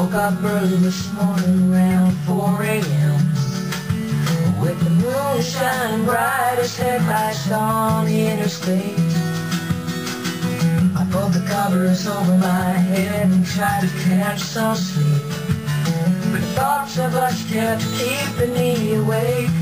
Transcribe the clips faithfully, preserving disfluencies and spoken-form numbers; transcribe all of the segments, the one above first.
woke up early this morning around four A M with the moon shining bright as headlights on the interstate. I pulled the covers over my head and tried to catch some sleep, but thoughts of us kept keeping me awake.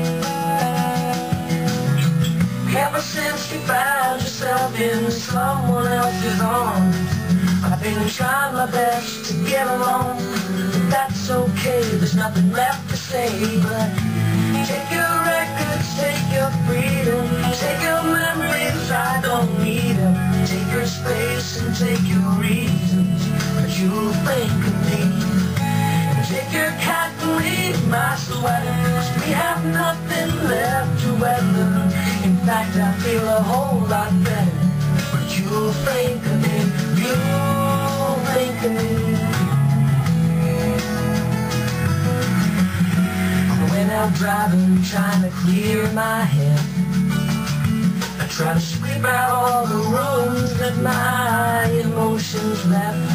Ever since you found yourself in someone else's arms, I've been trying my best to get along, but that's okay, there's nothing left to say. But take your records, take your freedom, take your memories, I don't need them. Take your space and take your reasons, but you'll think of me. Take your cat and leave my sweater, 'cause we have nothing left to weather. In fact, I feel a whole lot better, but you'll think of me, you'll think of me. I went out driving, trying to clear my head. I try to sweep out all the rooms that my emotions left.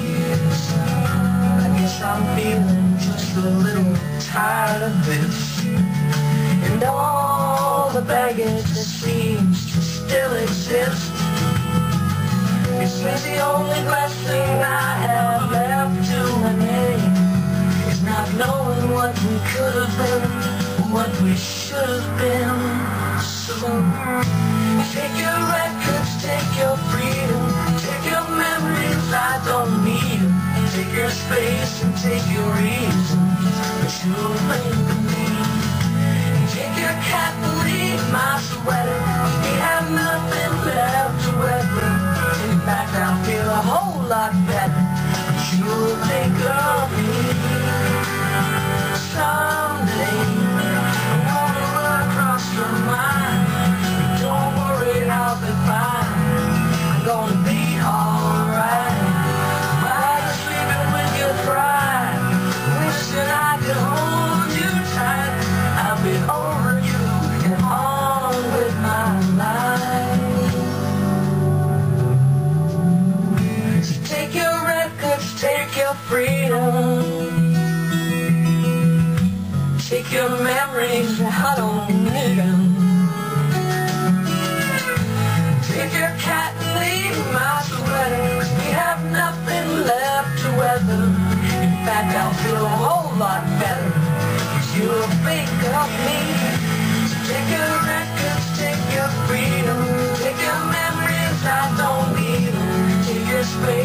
I guess I'm feeling just a little tired of this, and all the baggage that seems to still exist. It seems the only blessing I have left to my name is not knowing what we could have been, what we should have been. So take your records, take your freedom, take your memories, I don't need them. Take your space and take your reasons, but you'll think of me. Take your cat and leave my sweater, we have nothing left to weather. In fact, I'll feel a whole lot better, but you'll think of me. Someday I'm gonna run across your mind, but don't worry, I'll be fine. I'm gonna be alright. While you're sleeping with your pride, wishing I could hold you tight, I'll be over you and on with my life. So take your records, take your freedom, take your memories, I don't need them. Take your cat and leave my sweater, 'cause we have nothing left to weather. In fact, I'll feel a whole lot better, 'cause you'll think of me. So take your records, take your freedom, take your memories, I don't need them. Take your space